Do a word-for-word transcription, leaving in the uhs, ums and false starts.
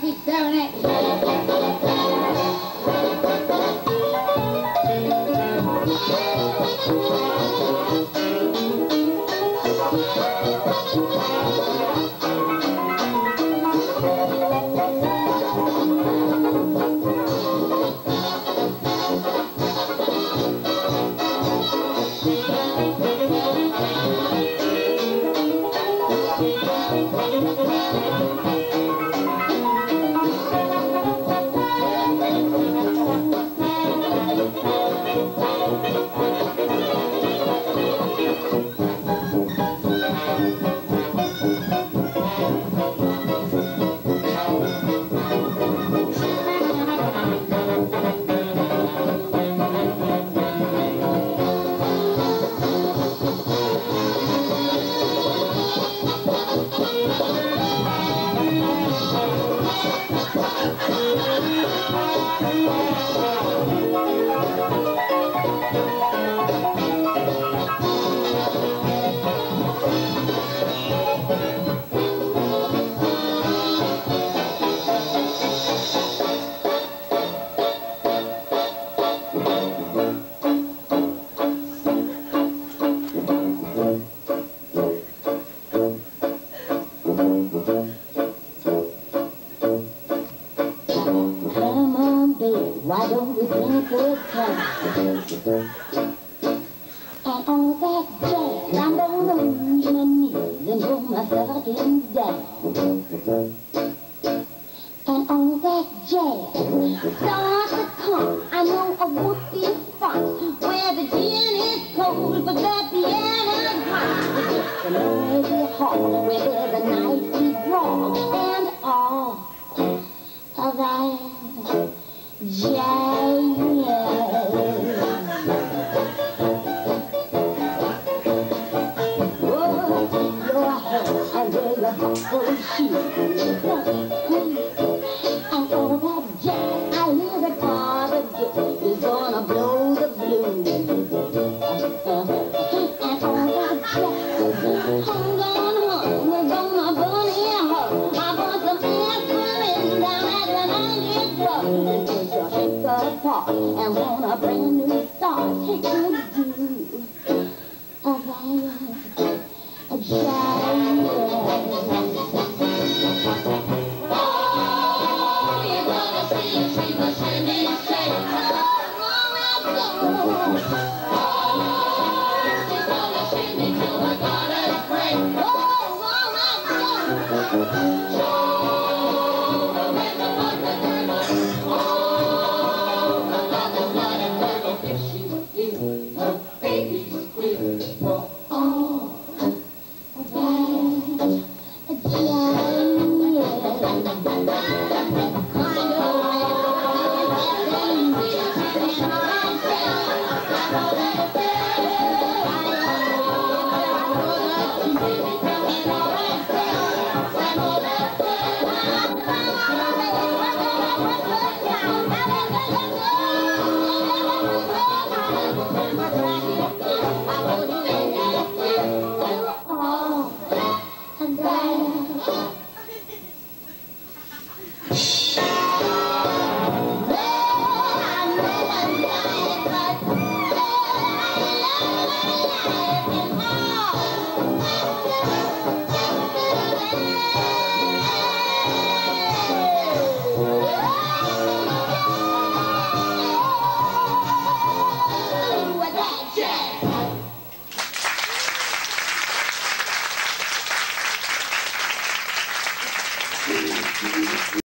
six, seven, eight. Why don't we sing good time? And on that jazz, I'm gonna lose my knees and pull myself again down. And on that jazz, start to come. I know a whoopee spot where the gin is cold, but the piano's hot. It's a noisy hall where there's a nice deep drawl and all of that jazz. Oh, your hair and where your buckle shoes. And all that jazz, I hear the target is gonna blow the blues. And all that jazz, hold on, hon, we're gonna burn in her. I bought some aspirin down at the ninety club. Shake apart and want a brand new start. Take me do a violin, a jazz. Oh, you're gonna see a shimmer, shimmy, shake. Oh, you're gonna shimmy till the gutters break. Oh, oh, oh, oh.